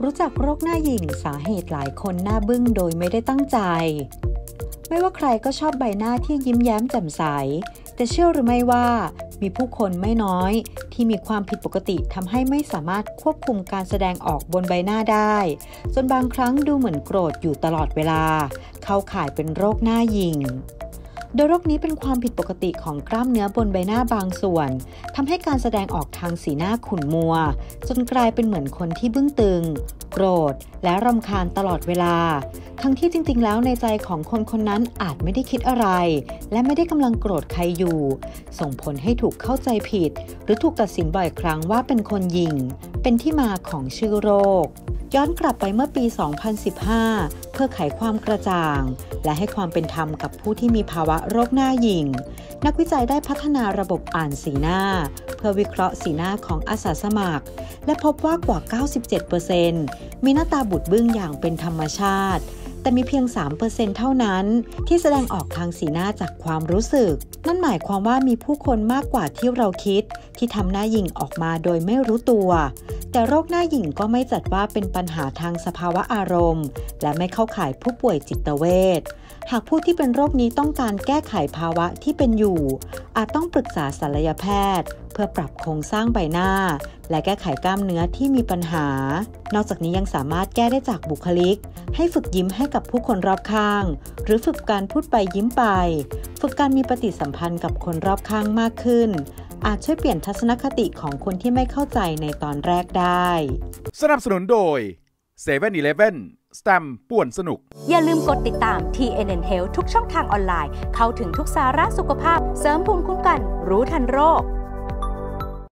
รู้จักโรคหน้าหยิ่งสาเหตุหลายคนหน้าบึ้งโดยไม่ได้ตั้งใจไม่ว่าใครก็ชอบใบหน้าที่ยิ้มแย้มแจ่มใสแต่เชื่อหรือไม่ว่ามีผู้คนไม่น้อยที่มีความผิดปกติทำให้ไม่สามารถควบคุมการแสดงออกบนใบหน้าได้จนบางครั้งดูเหมือนโกรธอยู่ตลอดเวลาเข้าข่ายเป็นโรคหน้าหยิ่งโดยโรคนี้เป็นความผิดปกติของกล้ามเนื้อบนใบหน้าบางส่วนทำให้การแสดงออกทางสีหน้าขุ่นมัวจนกลายเป็นเหมือนคนที่บึ้งตึงโกรธและรำคาญตลอดเวลาทั้งที่จริงๆแล้วในใจของคนคนนั้นอาจไม่ได้คิดอะไรและไม่ได้กำลังโกรธใครอยู่ส่งผลให้ถูกเข้าใจผิดหรือถูกตัดสินบ่อยครั้งว่าเป็นคนหยิ่งเป็นที่มาของชื่อโรคย้อนกลับไปเมื่อปี 2015 เพื่อไขความกระจ่างและให้ความเป็นธรรมกับผู้ที่มีภาวะโรคหน้าหยิ่งนักวิจัยได้พัฒนาระบบอ่านสีหน้าเพื่อวิเคราะห์สีหน้าของอาสาสมัครและพบว่ากว่า 97% มีหน้าตาบูดบึ้งอย่างเป็นธรรมชาติแต่มีเพียง 3% เท่านั้นที่แสดงออกทางสีหน้าจากความรู้สึกนั่นหมายความว่ามีผู้คนมากกว่าที่เราคิดที่ทำหน้าหยิ่งออกมาโดยไม่รู้ตัวแต่โรคหน้าหยิ่งก็ไม่จัดว่าเป็นปัญหาทางสภาวะอารมณ์และไม่เข้าข่ายผู้ป่วยจิตเวชหากผู้ที่เป็นโรคนี้ต้องการแก้ไขภาวะที่เป็นอยู่อาจต้องปรึกษาศัลยแพทย์เพื่อปรับโครงสร้างใบหน้าและแก้ไขกล้ามเนื้อที่มีปัญหานอกจากนี้ยังสามารถแก้ได้จากบุคลิกให้ฝึกยิ้มให้กับผู้คนรอบข้างหรือฝึกการพูดไปยิ้มไปฝึกการมีปฏิสัมพันธ์กับคนรอบข้างมากขึ้นอาจช่วยเปลี่ยนทัศนคติของคนที่ไม่เข้าใจในตอนแรกได้สนับสนุนโดย 7-Eleven สแตมป์ป่วนสนุกอย่าลืมกดติดตาม TNN Health ทุกช่องทางออนไลน์เข้าถึงทุกสาระสุขภาพเสริมภูมิคุ้มกันรู้ทันโรค